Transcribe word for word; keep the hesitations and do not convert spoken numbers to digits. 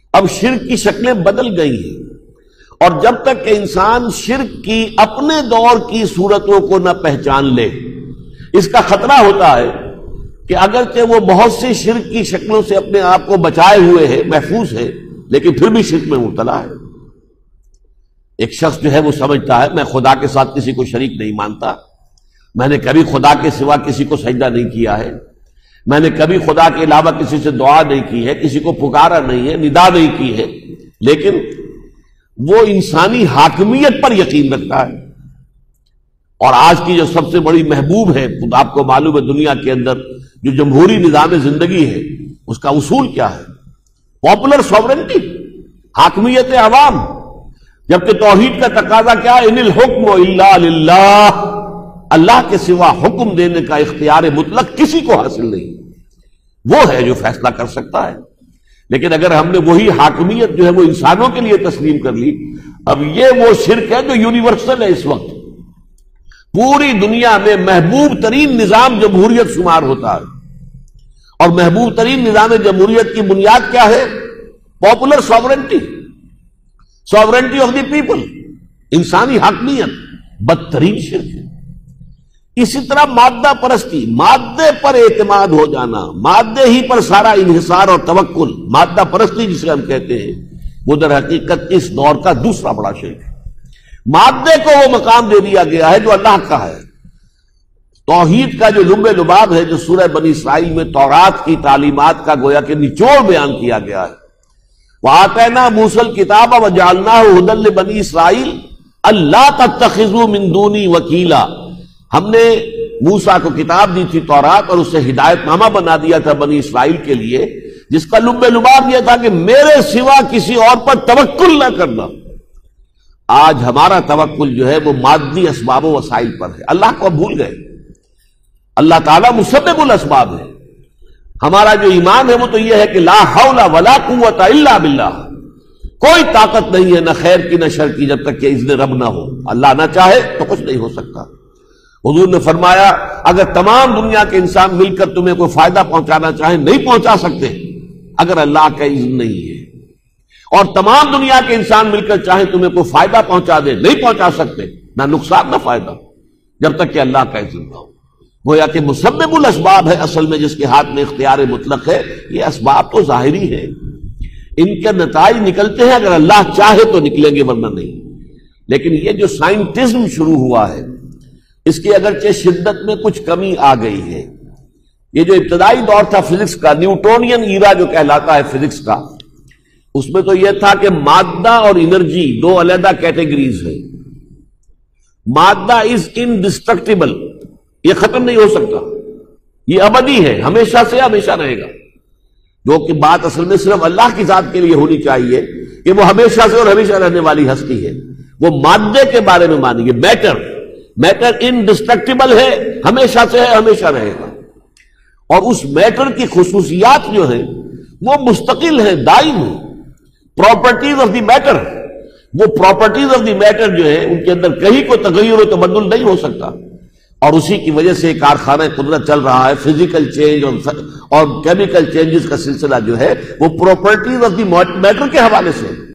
اب شرک کی شکلیں بدل گئی ہیں، اور جب تک کہ انسان شرک کی اپنے دور کی صورتوں کو نہ پہچان لے، اس کا خطرہ ہوتا ہے کہ اگرچہ وہ بہت سی شرک کی شکلوں سے اپنے آپ کو بچائے ہوئے ہے، محفوظ ہے، لیکن پھر بھی شرک میں مبتلا ہے۔ ایک شخص جو ہے وہ سمجھتا ہے میں خدا کے ساتھ کسی کو شریک نہیں مانتا، میں نے کبھی خدا کے سوا کسی کو سجدہ نہیں کیا ہے، میں نے کبھی خدا کے علاوہ کسی سے دعا نہیں کی ہے، کسی کو پکارا نہیں ہے، ندا نہیں کی ہے، لیکن وہ انسانی حاکمیت پر یقین رکھتا ہے۔ اور آج کی جو سب سے بڑی محبوب ہے، خود آپ کو معلوم ہے دنیا کے اندر جو جمہوری نظام زندگی ہے، اس کا اصول کیا ہے؟ پاپولر سوورنٹی، حاکمیت عوام، جبکہ توحید کا تقاضا کیا ہے؟ ان الحکم الا للہ، اللہ کے سوا حکم دینے کا اختیار مطلق کسی کو حاصل نہیں، وہ ہے جو فیصلہ کر سکتا ہے۔ لیکن اگر ہم نے وہی حاکمیت جو ہے وہ انسانوں کے لیے تسلیم کر لی، اب یہ وہ شرک ہے جو یونیورسل ہے۔ اس وقت پوری دنیا میں محبوب ترین نظام جمہوریت شمار ہوتا ہے، اور محبوب ترین نظام جمہوریت کی بنیاد کیا ہے؟ Popular sovereignty, sovereignty of the people, انسانی حاکمیت، بدترین شرک ہے۔ اسی طرح مادہ پرستی، مادے پر اعتماد ہو جانا، مادے ہی پر سارا انحصار اور توکل، مادہ پرستی جسے ہم کہتے ہیں، وہ در حقیقت اس دور کا دوسرا بڑا شرک ہے۔ مادے کو وہ مقام دے دیا گیا ہے جو اللہ کا ہے۔ توحید کا جو لب لباب ہے، جو سورہ بنی اسرائیل میں تورات کی تعلیمات کا گویا کہ نچوڑ بیان کیا گیا ہے، وَآتَيْنَا مُوسَى الْكِتَابَ وَجَعَلْنَاهُ هُدًى لِبَنِي إِسْرَائِيلَ أَلَّا تَتَّخِذُوا مِن دُونِي وَكِيلًا، ہم نے موسیٰ کو کتاب دی تھی تورات، اور اسے ہدایت نامہ بنا دیا تھا بنی اسرائیل کے لیے، جس کا لب لباب یہ تھا کہ میرے سوا کسی اور پر توکل نہ کرنا۔ آج ہمارا توکل جو ہے وہ مادی اسباب و وسائل پر ہے، اللہ کو اب بھول گئے۔ اللہ تعالیٰ مسبب الاسباب ہے، ہمارا جو ایمان ہے وہ تو یہ ہے کہ لا حول ولا قوت الا باللہ، کوئی طاقت نہیں ہے نہ خیر کی نہ شر کی جب تک کہ اذن رب نہ ہو، اللہ نہ چاہے تو کچھ نہیں ہو سکتا۔ حضور نے فرمایا اگر تمام دنیا کے انسان مل کر تمہیں کوئی فائدہ پہنچانا چاہیں نہیں پہنچا سکتے اگر اللہ کا اذن نہیں ہے، اور تمام دنیا کے انسان مل کر چاہیں تمہیں کوئی فائدہ پہنچا دے نہیں پہنچا سکتے، نہ نقصان نہ فائدہ، جب تک کہ اللہ کا اذن نہ ہو۔ گویا کہ مسبب الاسباب ہے اصل میں جس کے ہاتھ میں اختیار مطلق ہے، یہ اسباب تو ظاہری ہے، ان کے نتائج نکلتے ہیں اگر اللہ چاہے تو نکلیں گے ورنہ نہیں۔ لیکن یہ جو سائنٹزم شروع ہوا ہے اس کی اگرچہ شدت میں کچھ کمی آ گئی ہے۔ یہ جو ابتدائی دور تھا فزکس کا، نیوٹونین ایرا جو کہلاتا ہے فزکس کا، اس میں تو یہ تھا کہ مادہ اور انرجی دو علیحدہ کیٹیگریز ہیں۔ مادہ از انڈسٹرکٹیبل، یہ ختم نہیں ہو سکتا، یہ ابدی ہے، ہمیشہ سے ہمیشہ رہے گا، جو کہ بات اصل میں صرف اللہ کی ذات کے لیے ہونی چاہیے کہ وہ ہمیشہ سے اور ہمیشہ رہنے والی ہستی ہے۔ وہ مادے کے بارے میں مانیں گے، میٹر میٹر انڈسٹرکٹیبل ہے، ہمیشہ سے ہے، ہمیشہ رہے گا، اور اس میٹر کی خصوصیات جو ہیں وہ مستقل ہیں، دائم ہیں۔ پراپرٹیز آف دی میٹر، وہ پراپرٹیز آف دی میٹر جو ہے ان کے اندر کہیں کوئی تغیر و تبدل نہیں ہو سکتا، اور اسی کی وجہ سے کارخانہ قدرت چل رہا ہے۔ فزیکل چینج اور کیمیکل چینجز کا سلسلہ جو ہے وہ پراپرٹیز آف دی میٹر کے حوالے سے